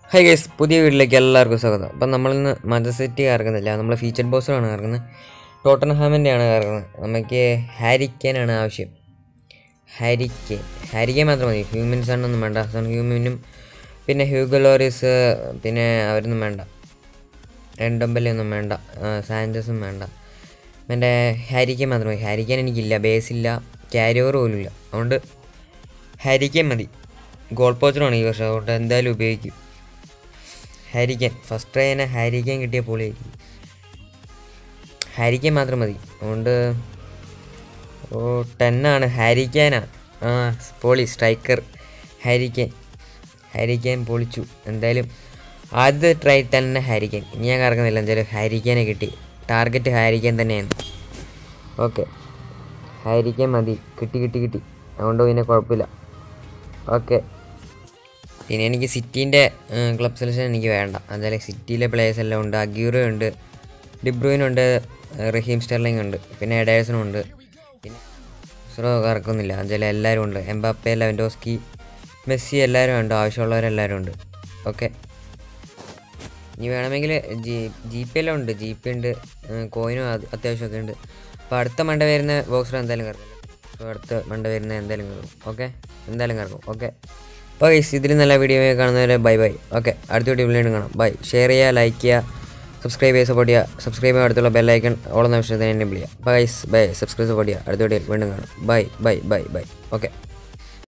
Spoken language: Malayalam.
ഹൈ ഗൈസ്, പുതിയ വീട്ടിലേക്ക് എല്ലാവർക്കും സ്വാഗതം. അപ്പം നമ്മളിന്ന് മാഞ്ചസ്റ്റർ സിറ്റി ഇറങ്ങുന്നില്ല, നമ്മൾ ഫീച്ചർഡ് ബോക്സിലാണ് ഇറങ്ങുന്നത്. ടോട്ടൻഹാമിൻ്റെയാണ് ഇറങ്ങുന്നത്. നമുക്ക് ഹാരിക്കെയിനാണ് ആവശ്യം. ഹാരിക്കെയിൻ മാത്രം മതി. ഹ്യൂമൻസ് ആണൊന്നും വേണ്ട. ഹ്യൂമനും പിന്നെ ഹ്യൂഗോ ലോറിസ് പിന്നെ അവരൊന്നും വേണ്ട. എൻഡോംബെലൊന്നും വേണ്ട. സാഞ്ചസും വേണ്ട. എൻ്റെ ഹാരിക്കെയിൻ മാത്രം മതി. ഹാരിക്കെയിൻ എനിക്കില്ല, ബേസില്ല, ക്യാരിയർ പോലും ഇല്ല. അതുകൊണ്ട് ഹാരിക്കെയിൻ മതി. ഗോൾ പോച്ചറാണ് ഈ വർഷം, അതുകൊണ്ട് എന്തായാലും ഉപയോഗിക്കും. ഹാരിക്കെയിൻ ഫസ്റ്റ് ട്രൈ തന്നെ ഹാരിക്കെയിൻ കിട്ടിയ പൊളിയായിരിക്കും. ഹാരിക്കെയിൻ മാത്രം മതി. അതുകൊണ്ട് 10 ഹാരിക്കെയിനാണ്. പൊളി സ്ട്രൈക്കർ ഹാരിക്കെയിൻ പൊളിച്ചു. എന്തായാലും ആദ്യത്തെ ട്രൈ തന്നെ ഹാരിക്കെയിൻ. ഇനി ഞാൻ കറങ്ങുന്നില്ല, എന്തായാലും ഹാരിക്കെയിനെ കിട്ടി. ടാർഗറ്റ് ഹാരിക്കെയിൻ തന്നെയാണ്. ഓക്കെ, ഹാരിക്കെയിൻ മതി. കിട്ടി. അതുകൊണ്ട് പിന്നെ കുഴപ്പമില്ല. ഓക്കെ, പിന്നെ എനിക്ക് സിറ്റീൻ്റെ ക്ലബ് സെലക്ഷൻ എനിക്ക് വേണ്ട. എന്തായാലും സിറ്റിയിലെ പ്ലേയേഴ്സ് എല്ലാം ഉണ്ട്. അഗ്യൂറോ ഉണ്ട്, ഡിബ്രൂയിനുണ്ട്, റഹീം സ്റ്റെർലിംഗ് ഉണ്ട്, പിന്നെ എഡേഴ്സണും ഉണ്ട്. പിന്നെ കറക്കുന്നില്ല. എന്തായാലും എല്ലാവരും ഉണ്ട്. എംബാപ്പെ, ലെവൻഡോസ്കി, മെസ്സി എല്ലാവരും ഉണ്ട്. ആവശ്യമുള്ളവരെല്ലാവരും ഉണ്ട്. ഓക്കെ, ഇനി വേണമെങ്കിൽ ജി പി എല്ലാം ഉണ്ട്. ജി പി ഉണ്ട്, കോയിനും അത്യാവശ്യമൊക്കെ ഉണ്ട്. അപ്പോൾ അടുത്ത മണ്ട വരുന്ന ബോക്സർ എന്തായാലും കറക്കും. അടുത്ത മണ്ട വരുന്ന എന്തായാലും കറക്കും. ഓക്കെ, എന്തായാലും കറക്കും. ഓക്കെ, അപ്പോൾ ഇതിൽ നല്ല വീഡിയോ കാണുന്നവരെ ബൈ. ഓക്കെ, അടുത്ത വീഡിയോ വീണ്ടും കാണാം. ബൈ. ഷെയർ ചെയ്യുക, ലൈക്ക് ചെയ്യുക, സബ്സ്ക്രൈബ് ചെയ്യുക, സപ്പോർട്ട് ചെയ്യുക. സബ്സ്ക്രൈബ് ചെയ്യുക, അടുത്തുള്ള ബെല്ലൈക്കൺ ഓളുന്ന വിഷയത്തിന് എന്നെ വിളിക്കുക. ബൈ. സബ്സ്ക്രൈബ് സപ്പോർട്ട് ചെയ്യുക. അടുത്ത വീഡിയോ വീണ്ടും കാണാം. ബൈ. ഓക്കെ.